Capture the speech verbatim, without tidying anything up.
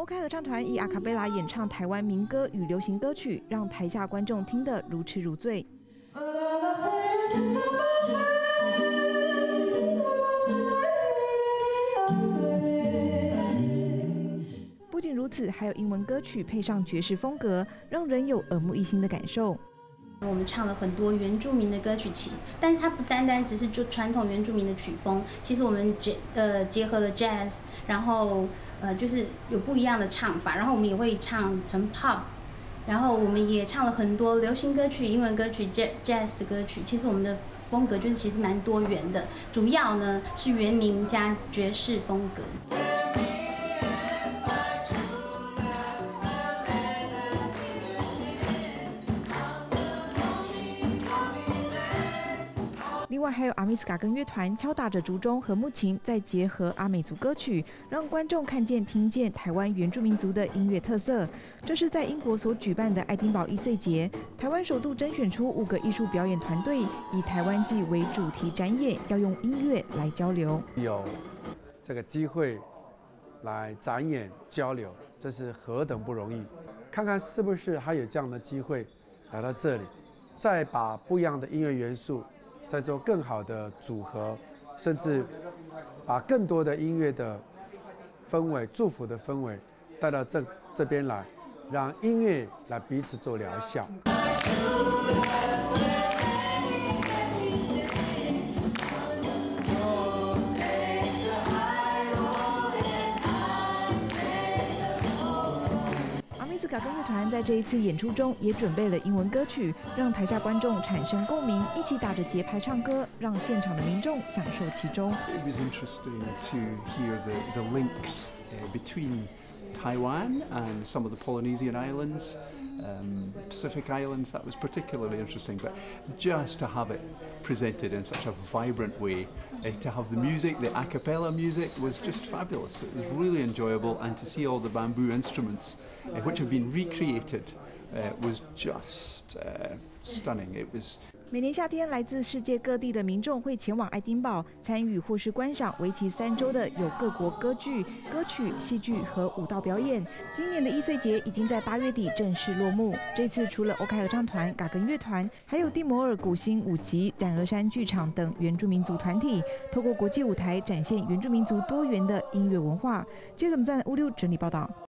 欧开合唱团以阿卡贝拉演唱台湾民歌与流行歌曲，让台下观众听得如痴如醉。不仅如此，还有英文歌曲配上爵士风格，让人有耳目一新的感受。 我们唱了很多原住民的歌曲，其但是它不单单只是就传统原住民的曲风，其实我们结呃结合了 jazz， 然后呃就是有不一样的唱法，然后我们也会唱成 pop， 然后我们也唱了很多流行歌曲、英文歌曲、jazz 的歌曲。其实我们的风格就是其实蛮多元的，主要呢是原民加爵士风格。 另外还有阿米斯卡根乐团敲打着竹钟和木琴，再结合阿美族歌曲，让观众看见、听见台湾原住民族的音乐特色。这是在英国所举办的爱丁堡艺穗节，台湾首度甄选出五个艺术表演团队，以台湾祭为主题展演，要用音乐来交流。 有这个机会来展演交流，这是何等不容易！看看是不是还有这样的机会来到这里，再把不一样的音乐元素。 再做更好的组合，甚至把更多的音乐的氛围、祝福的氛围带到这这边来，让音乐来彼此做疗效。 阿米斯卡根乐团在这一次演出中也准备了英文歌曲，让台下观众产生共鸣，一起打着节拍唱歌，让现场的民众享受其中。 It was interesting to hear the the links between Taiwan and some of the Polynesian islands, um, Pacific islands. That was particularly interesting. But just to have it presented in such a vibrant way, uh, to have the music, the a cappella music, was just fabulous. It was really enjoyable, and to see all the bamboo instruments, uh, which have been recreated, uh, was just uh, stunning. It was. 每年夏天，来自世界各地的民众会前往爱丁堡参与或是观赏为期三周的有各国歌剧、歌曲、戏剧和舞蹈表演。今年的艺穗节已经在八月底正式落幕。这次除了欧开合唱团、嘎根乐团，还有蒂摩尔古新舞集、冉额山剧场等原住民族团体，透过国际舞台展现原住民族多元的音乐文化。记者们在乌六整理报道。